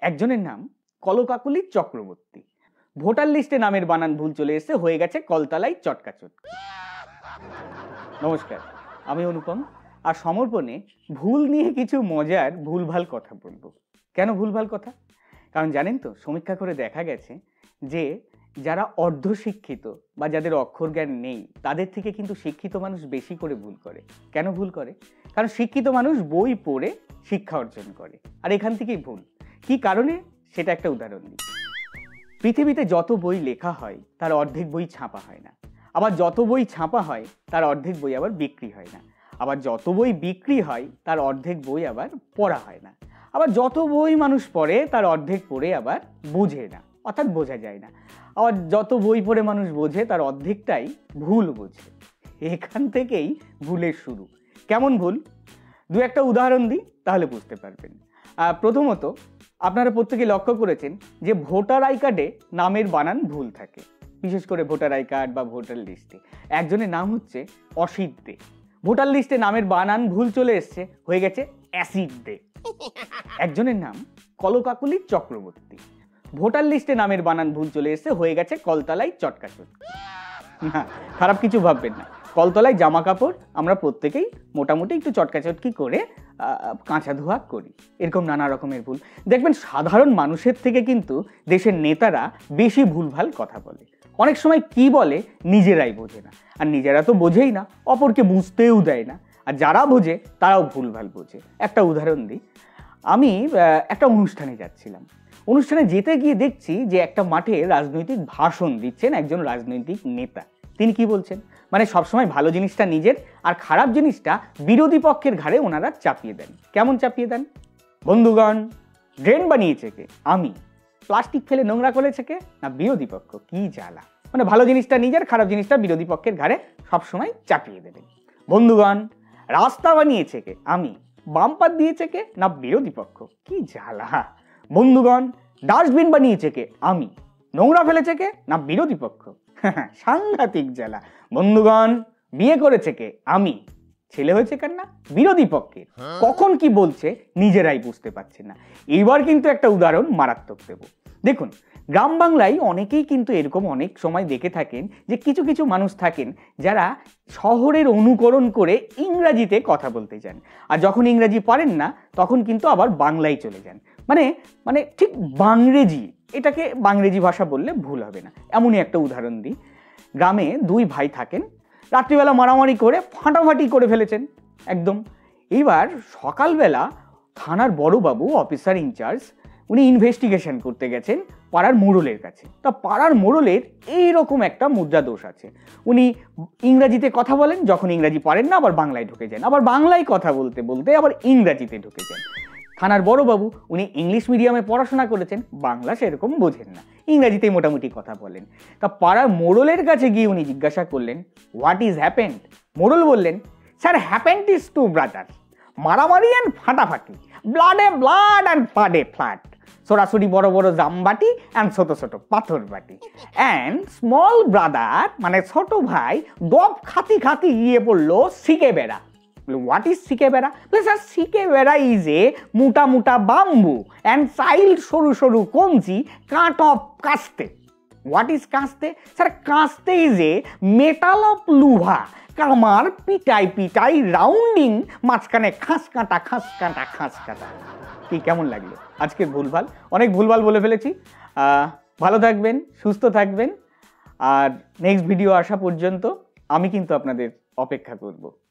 একজনের নাম কলকাকলি চক্রবর্তী। ভোটার লিস্টে নামের বানান ভুল চলে এসে হয়ে গেছে কলতলায় চটকাচট। নমস্কার, আমি অনুপম। আর সমর্পণে ভুল নিয়ে কিছু মজার ভুলভাল কথা বলবো। কেন ভুলভাল কথা? কারণ জানেন তো, সমীক্ষা করে দেখা গেছে যে যারা অর্ধশিক্ষিত বা যাদের অক্ষর জ্ঞান নেই তাদের থেকে কিন্তু শিক্ষিত মানুষ বেশি করে ভুল করে। কেন ভুল করে? কারণ শিক্ষিত মানুষ বই পড়ে শিক্ষা অর্জন করে, আর এখান থেকেই ভুল। কি কারণে সেটা একটা উদাহরণ দিই। পৃথিবীতে যত বই লেখা হয় তার অর্ধেক বই ছাপা হয় না, আবার যত বই ছাপা হয় তার অর্ধেক বই আবার বিক্রি হয় না, আবার যত বই বিক্রি হয় তার অর্ধেক বই আবার পড়া হয় না, আবার যত বই মানুষ পড়ে তার অর্ধেক পড়ে আবার বোঝে না, অর্থাৎ বোঝা যায় না, আবার যত বই পড়ে মানুষ বোঝে তার অর্ধেকটাই ভুল বোঝে। এখান থেকেই ভুলের শুরু। কেমন ভুল? দু একটা উদাহরণ দিই, তাহলে বুঝতে পারবেন। প্রথমত, আপনারা প্রত্যেকে লক্ষ্য করেছেন যে ভোটার আই কার্ডে নামের বানান ভুল থাকে, বিশেষ করে ভোটার আই কার্ড বা ভোটার লিস্টে। একজনের নাম হচ্ছে অসিত দে, ভোটার লিস্টে নামের বানান ভুল চলে এসছে, হয়ে গেছে অ্যাসিড দে। একজনের নাম কলকাকলি চক্রবর্তী, ভোটার লিস্টে নামের বানান ভুল চলে এসছে, হয়ে গেছে কলতলায় চটকাচট। না, খারাপ কিছু ভাববেন না। কলতলায় জামা কাপড় আমরা প্রত্যেকেই মোটামুটি একটু চটকাচটকি করে কাঁচা ধোয়া করি। এরকম নানা রকমের ভুল দেখবেন। সাধারণ মানুষের থেকে কিন্তু দেশের নেতারা বেশি ভুলভাল কথা বলে। অনেক সময় কি বলে নিজেরাই বোঝে না, আর নিজেরা তো বোঝেই না, অপরকে বুঝতেও দেয় না, আর যারা বোঝে তারাও ভুলভাল বোঝে। একটা উদাহরণ দিই। আমি একটা অনুষ্ঠানে যাচ্ছিলাম। অনুষ্ঠানে যেতে গিয়ে দেখছি যে একটা মাঠে রাজনৈতিক ভাষণ দিচ্ছেন একজন রাজনৈতিক নেতা। তিনি কি বলছেন, মানে সবসময় ভালো জিনিসটা নিজের আর খারাপ জিনিসটা বিরোধী পক্ষের ঘাড়ে ওনারা চাপিয়ে দেন। কেমন চাপিয়ে দেন? বন্ধুগণ, ড্রেন বানিয়েছে কে? আমি। প্লাস্টিক ফেলে নোংরা করেছে কে? না বিরোধী পক্ষ। কি জ্বালা! মানে ভালো জিনিসটা নিজের, খারাপ জিনিসটা বিরোধী পক্ষের ঘাড়ে সবসময় চাপিয়ে দেবেন। বন্ধুগণ, রাস্তা বানিয়েছে কে? আমি। বাম্পার দিয়েছে কে? না বিরোধী পক্ষ। কি জ্বালা! বন্ধুগণ, ডাস্টবিন বানিয়েছে কে? আমি। নোংরা ফেলেছে কে? না বিরোধী পক্ষ। সাংঘাতিক জ্বালা। বন্ধুগণ, বিয়ে করেছে কে? আমি। ছেলে হয়েছে কার? না বিরোধী পক্ষের। কখন কি বলছে নিজেরাই বুঝতে পারছে না। এবার কিন্তু একটা উদাহরণ মারাত্মক দেব। দেখুন, গ্রাম বাংলায় অনেকেই কিন্তু এরকম অনেক সময় দেখে থাকেন যে কিছু কিছু মানুষ থাকেন যারা শহরের অনুকরণ করে ইংরাজিতে কথা বলতে চান, আর যখন ইংরাজি পারেন না তখন কিন্তু আবার বাংলায় চলে যান। মানে ঠিক বাংরেজি, এটাকে বাংরেজি ভাষা বললে ভুল হবে না। এমনই একটা উদাহরণ দিই। গ্রামে দুই ভাই থাকেন, রাত্রিবেলা মারামারি করে ফাটাফাটি করে ফেলেছেন একদম। এইবার সকালবেলা থানার বড়বাবু, অফিসার ইনচার্জ, উনি ইনভেস্টিগেশন করতে গেছেন পাড়ার মোড়লের কাছে। তা পাড়ার মোড়লের এইরকম একটা মুদ্রা দোষ আছে, উনি ইংরাজিতে কথা বলেন, যখন ইংরাজি পারেন না আবার বাংলায় ঢুকে যান, আবার বাংলায় কথা বলতে বলতে আবার ইংরাজিতে ঢুকে যান। থানার বড়বাবু, উনি ইংলিশ মিডিয়ামে পড়াশোনা করেছেন, বাংলা সেরকম বোঝেন না, ইংরাজিতেই মোটামুটি কথা বলেন। তা পাড়ার মোড়লের কাছে গিয়ে উনি জিজ্ঞাসা করলেন, হোয়াট ইজ হ্যাপেন্ড? মোড়ল বললেন, sir, happened is two brother, মারামারি অ্যান্ড ফাটাফাটি, ব্লাডে ব্লাড অ্যান্ড ফ্লাডে ফ্লাড, সরাসরি বড় বড় জামবাটি অ্যান্ড ছোট ছোট পাথর বাটি, অ্যান্ড স্মল ব্রাদার, মানে ছোট ভাই, ডব খাতি খাতি গিয়ে পড়লো শিকে বেড়া। What is শিকেবেড়া? স্যার, শিকেবেড়া ইজ এ মোটা মোটা বাম্বু অ্যান্ড চাইল্ড সরু সরু কঞ্চি কাট অফ কাস্তে। হোয়াট ইজ কাস্তে? স্যার, কাস্তে ইজ এ মেটাল অফ লুহা, কামার পিটাই পিটাই রাউন্ডিং, মাঝখানে খাস কাঁটা খাস কাঁটা খাস কাঁটা। কি কেমন লাগলো আজকের ভুলভাল? অনেক ভুলভাল বলে ফেলেছি। ভালো থাকবেন, সুস্থ থাকবেন, আর নেক্সট ভিডিও আসা পর্যন্ত আমি কিন্তু আপনাদের অপেক্ষা করব।